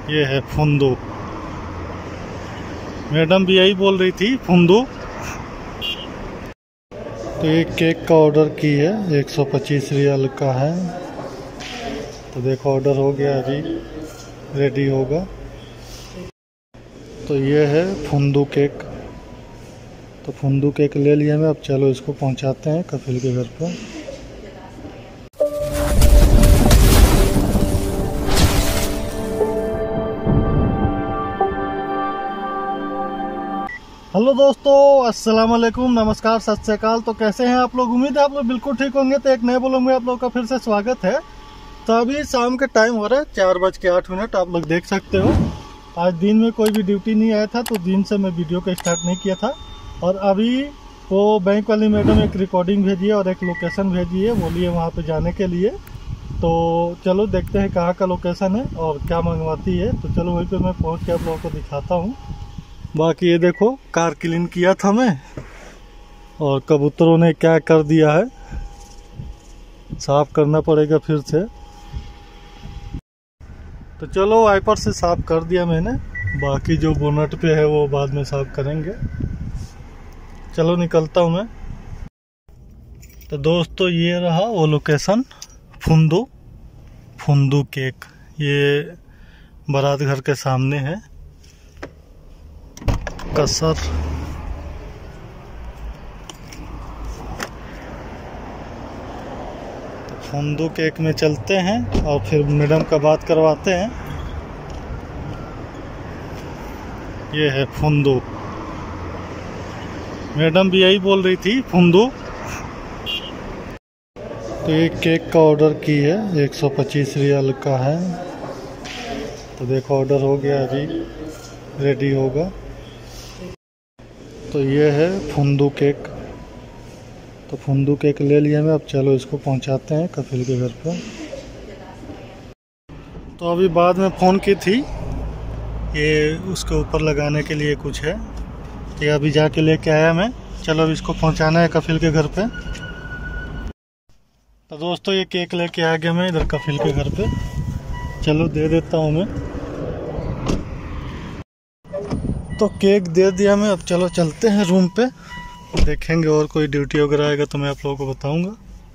ये है फुंदू। मैडम भी यही बोल रही थी, फुंदू। तो ये केक का ऑर्डर की है, 125 रियल का है। तो देखो ऑर्डर हो गया, अभी रेडी होगा। तो ये है फुंदू केक। तो फुंदू केक ले लिया मैं। अब चलो इसको पहुंचाते हैं कपिल के घर पर। हेलो दोस्तों, अस्सलाम वालेकुम, नमस्कार, सत श्री अकाल। तो कैसे हैं आप लोग? उम्मीद है आप लोग बिल्कुल ठीक होंगे। तो एक नए ब्लॉग में आप लोगों का फिर से स्वागत है। तो अभी शाम के टाइम हो रहा है 4:08। आप लोग देख सकते हो। आज दिन में कोई भी ड्यूटी नहीं आया था, तो दिन से मैं वीडियो को स्टार्ट नहीं किया था। और अभी वो बैंक वाली मैडम एक रिकॉर्डिंग भेजी है और एक लोकेशन भेजी है, बोलिए वहाँ पे जाने के लिए। तो चलो देखते हैं कहाँ का लोकेशन है और क्या मंगवाती है। तो चलो वहीं पे मैं पहुँच के आप लोगों को दिखाता हूँ। बाकी ये देखो, कार क्लीन किया था मैं और कबूतरों ने क्या कर दिया है, साफ करना पड़ेगा फिर से। तो चलो वाइपर से साफ कर दिया मैंने, बाकी जो बोनट पे है वो बाद में साफ करेंगे। चलो निकलता हूँ मैं। तो दोस्तों ये रहा वो लोकेशन, फुंदू केक। ये बारात घर के सामने है, कसर। तो फुंदू केक में चलते हैं और फिर मैडम का बात करवाते हैं। ये है फुंदू। मैडम भी यही बोल रही थी, फुंदू। तो ये केक का ऑर्डर की है, 125 रियल का है। तो देखो ऑर्डर हो गया, अभी रेडी होगा। तो ये है फुंदू केक। तो फुंदू केक ले लिया मैं। अब चलो इसको पहुंचाते हैं कपिल के घर पर। तो अभी बाद में फ़ोन की थी, ये उसके ऊपर लगाने के लिए कुछ है। ये अभी जाके लेके आया मैं। चलो अब इसको पहुंचाना है कपिल के घर पे। तो दोस्तों ये केक लेके आ गया मैं इधर कपिल के घर पे। चलो दे देता हूँ मैं। तो केक दे दिया मैं। अब चलो चलते हैं रूम पे, देखेंगे और कोई ड्यूटी वगैरह आएगा तो मैं आप लोगों को बताऊंगा।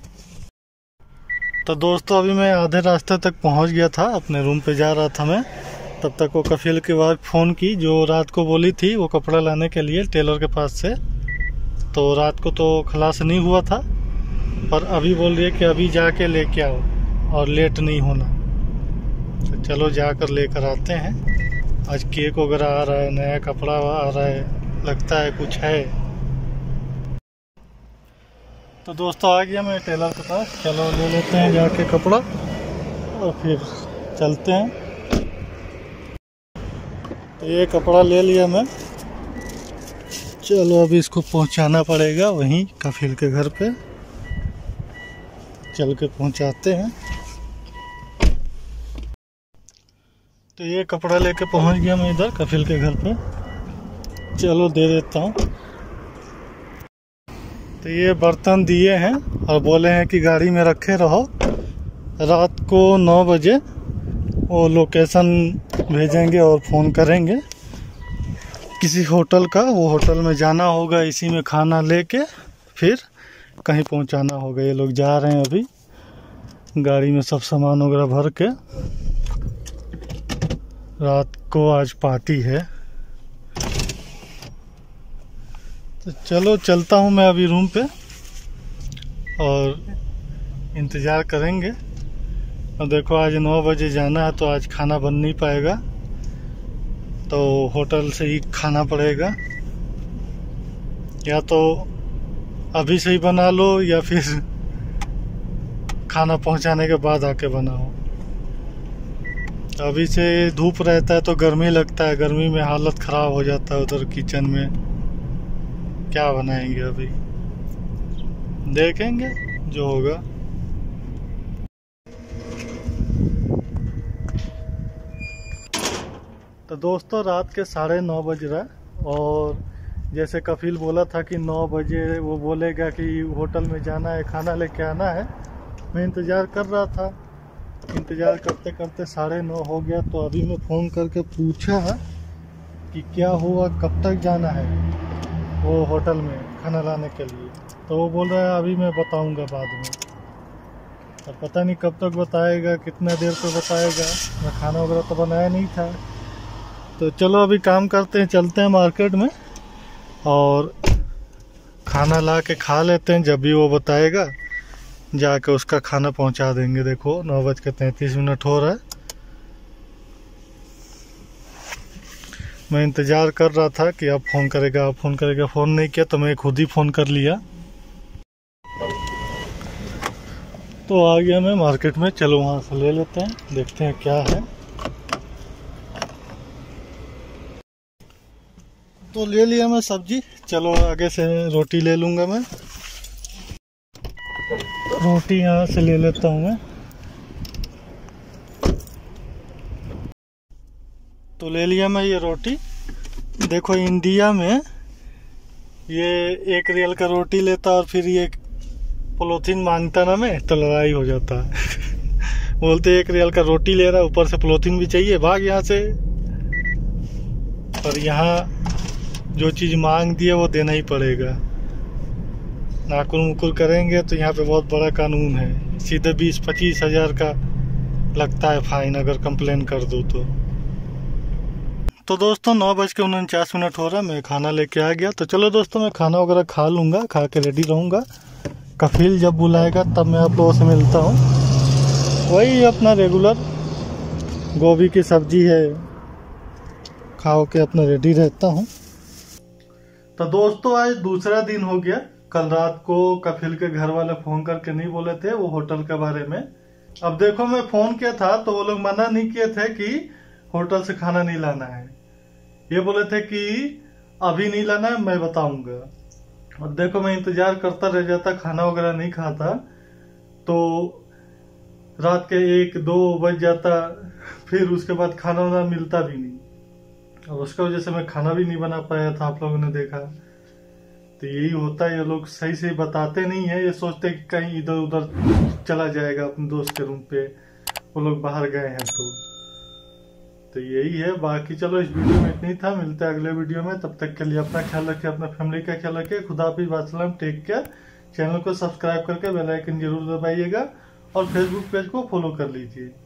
तो दोस्तों अभी मैं आधे रास्ते तक पहुंच गया था, अपने रूम पे जा रहा था मैं। तब तक वो कफील की वाइफ फ़ोन की, जो रात को बोली थी वो कपड़ा लाने के लिए टेलर के पास से। तो रात को तो खलास नहीं हुआ था, पर अभी बोल रही है कि अभी जाके लेके आओ और लेट नहीं होना। तो चलो जाकर लेकर आते हैं। आज केक वगैरह आ रहा है, नया कपड़ा आ रहा है, लगता है कुछ है। तो दोस्तों आ गया मैं टेलर के पास। चलो ले लेते हैं जाके कपड़ा और फिर चलते हैं। तो ये कपड़ा ले लिया मैं। चलो अभी इसको पहुंचाना पड़ेगा वहीं कफील के घर पे। चल के पहुंचाते हैं। तो ये कपड़ा लेके पहुंच गया मैं इधर कफील के घर पे। चलो दे देता हूँ। तो ये बर्तन दिए हैं और बोले हैं कि गाड़ी में रखे रहो। रात को 9 बजे वो लोकेशन भेजेंगे और फ़ोन करेंगे किसी होटल का। वो होटल में जाना होगा, इसी में खाना लेके फिर कहीं पहुंचाना होगा। ये लोग जा रहे हैं अभी गाड़ी में सब सामान वगैरह भर के। रात को आज पार्टी है। तो चलो चलता हूँ मैं अभी रूम पे और इंतज़ार करेंगे। और देखो आज 9 बजे जाना है, तो आज खाना बन नहीं पाएगा, तो होटल से ही खाना पड़ेगा। या तो अभी से ही बना लो या फिर खाना पहुंचाने के बाद आके बनाओ। अभी से धूप रहता है तो गर्मी लगता है, गर्मी में हालत ख़राब हो जाता है उधर किचन में। क्या बनाएंगे अभी, देखेंगे जो होगा। तो दोस्तों रात के 9:30 बज रहा है और जैसे कफील बोला था कि 9 बजे वो बोलेगा कि होटल में जाना है, खाना लेके आना है। मैं इंतज़ार कर रहा था इंतज़ार करते करते 9:30 हो गया। तो अभी मैं फ़ोन करके पूछा कि क्या हुआ, कब तक जाना है वो होटल में खाना लाने के लिए। तो वो बोल रहा है अभी मैं बताऊंगा बाद में। अब पता नहीं कब तक बताएगा, कितना देर पे बताएगा। मैं खाना वगैरह तो बनाया नहीं था। तो चलो अभी काम करते हैं, चलते हैं मार्केट में और खाना ला के खा लेते हैं। जब भी वो बताएगा जाके उसका खाना पहुंचा देंगे। देखो 9:33 हो रहा है। मैं इंतज़ार कर रहा था कि अब फ़ोन करेगा, अब फ़ोन करेगा। फ़ोन नहीं किया तो मैं खुद ही फ़ोन कर लिया। तो आ गया मैं मार्केट में। चलो वहाँ से ले लेते हैं, देखते हैं क्या है। तो ले लिया मैं सब्जी। चलो आगे से रोटी ले लूँगा मैं। रोटी यहाँ से ले लेता हूँ मैं। तो ले लिया मैं ये रोटी। देखो इंडिया में ये 1 रियल का रोटी लेता और फिर ये पोलोथीन मांगता ना, मैं तो लड़ाई हो जाता है। बोलते 1 रियल का रोटी ले रहा है, ऊपर से पोलोथीन भी चाहिए, भाग यहाँ से। पर यहाँ जो चीज़ मांग दी है वो देना ही पड़ेगा। नाकुल मुकुल करेंगे तो यहाँ पे बहुत बड़ा कानून है, सीधे 20-25 हज़ार का लगता है फाइन अगर कंप्लेन कर दो तो। दोस्तों 9:49 हो रहा है। मैं खाना लेके आ गया। तो चलो दोस्तों मैं खाना वगैरह खा लूँगा, खा के रेडी रहूँगा। कफील जब बुलाएगा तब मैं आप लोगों से मिलता हूँ। वही अपना रेगुलर गोभी की सब्जी है, खाओ के अपना रेडी रहता हूँ। तो दोस्तों आज दूसरा दिन हो गया। कल रात को कफील के घर वाले फ़ोन करके नहीं बोले थे वो होटल के बारे में। अब देखो मैं फ़ोन किया था तो वो लोग मना नहीं किए थे कि होटल से खाना नहीं लाना है। ये बोले थे कि अभी नहीं लाना है, मैं बताऊंगा। और देखो मैं इंतजार करता रह जाता, खाना वगैरह नहीं खाता तो रात के 1-2 बज जाता। फिर उसके बाद खाना वाना मिलता भी नहीं और उसका वजह से मैं खाना भी नहीं बना पाया था। आप लोगों ने देखा। तो यही होता है, ये लोग सही से बताते नहीं है। ये सोचते कि कहीं इधर उधर चला जाएगा अपने दोस्त के रूम पे, वो लोग बाहर गए हैं तो यही है। बाकी चलो इस वीडियो में इतना ही था। मिलते हैं अगले वीडियो में। तब तक के लिए अपना ख्याल रखिए, अपना फैमिली का ख्याल रखिए। खुदा हाफिज़, वास्सलाम, टेक केयर। चैनल को सब्सक्राइब करके बेल आइकन जरूर दबाइएगा और फेसबुक पेज को फॉलो कर लीजिए।